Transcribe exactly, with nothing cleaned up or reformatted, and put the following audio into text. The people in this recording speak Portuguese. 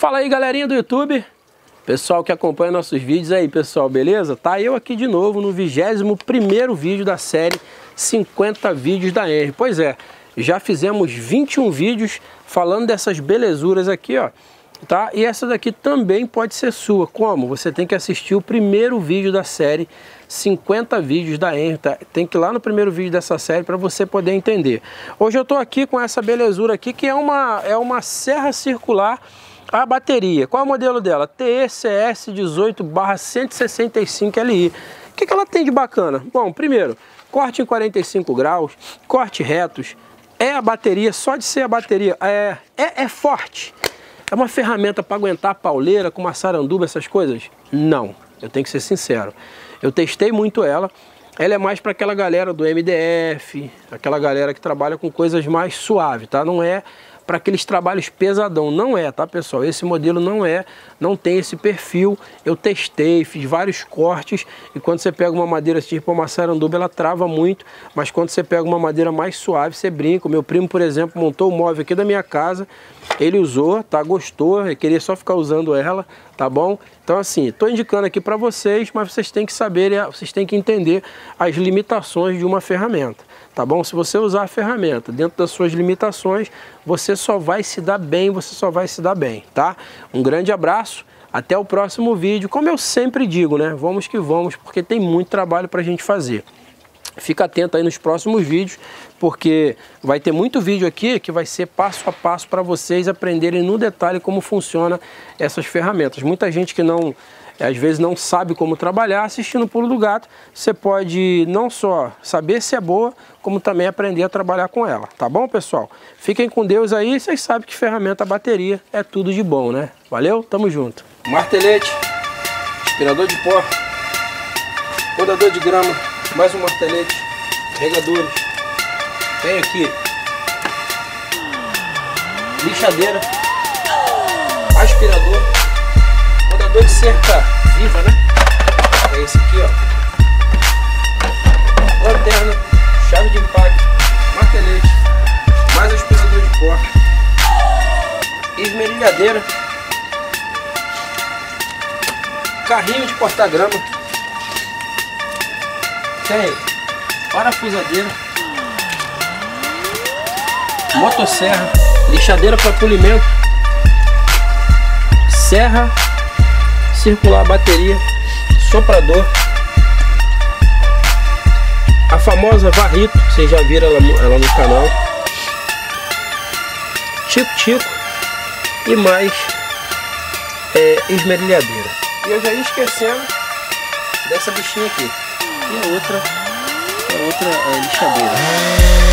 Fala aí, galerinha do YouTube, pessoal que acompanha nossos vídeos aí, pessoal, beleza? Tá eu aqui de novo no vigésimo primeiro vídeo da série cinquenta vídeos da Henry. Pois é, já fizemos vinte e um vídeos falando dessas belezuras aqui, ó, tá? E essa daqui também pode ser sua. Como? Você tem que assistir o primeiro vídeo da série cinquenta vídeos da Henry, tá? Tem que ir lá no primeiro vídeo dessa série para você poder entender. Hoje eu tô aqui com essa belezura aqui, que é uma, é uma serra circular a bateria. Qual é o modelo dela? T E C S dezoito barra cento e sessenta e cinco L I. O que que ela tem de bacana? Bom, primeiro, corte em quarenta e cinco graus, corte retos. É a bateria, só de ser a bateria, é, é, é forte. É uma ferramenta para aguentar pauleira com uma saranduba, essas coisas? Não, eu tenho que ser sincero. Eu testei muito ela. Ela é mais para aquela galera do M D F, aquela galera que trabalha com coisas mais suaves, tá? Não é para aqueles trabalhos pesadão, não é, tá, pessoal? Esse modelo não é, não tem esse perfil. Eu testei, fiz vários cortes, e quando você pega uma madeira tipo uma saranduba, ela trava muito, mas quando você pega uma madeira mais suave, você brinca. O meu primo, por exemplo, montou o móvel aqui da minha casa, ele usou, tá, gostou, ele queria só ficar usando ela, tá bom? Então assim, tô indicando aqui para vocês, mas vocês têm que saber, vocês têm que entender as limitações de uma ferramenta, tá bom? Se você usar a ferramenta dentro das suas limitações, você só vai se dar bem, você só vai se dar bem, tá? Um grande abraço, até o próximo vídeo. Como eu sempre digo, né? Vamos que vamos, porque tem muito trabalho pra gente fazer. Fica atento aí nos próximos vídeos, porque vai ter muito vídeo aqui que vai ser passo a passo para vocês aprenderem no detalhe como funciona essas ferramentas. Muita gente que não, às vezes não sabe como trabalhar, assistindo o Pulo do Gato, você pode não só saber se é boa, como também aprender a trabalhar com ela, tá bom, pessoal? Fiquem com Deus aí, vocês sabem que ferramenta bateria é tudo de bom, né? Valeu, tamo junto. Martelete, aspirador de pó, podador de grama, mais um martelete, regadores, tem aqui lixadeira, aspirador, podador de cerca viva, né? É esse aqui, ó. Lanterna, chave de impacto, martelete, mais aspirador de pó, esmerilhadeira, carrinho de cortar grama, tem parafusadeira, motosserra, lixadeira para polimento, serra circular bateria, soprador, a famosa varrito, vocês já viram ela, ela no canal, tico-tico e mais é, esmerilhadeira. E eu já ia esquecendo dessa bichinha aqui. E a outra, a outra é, lixadeira.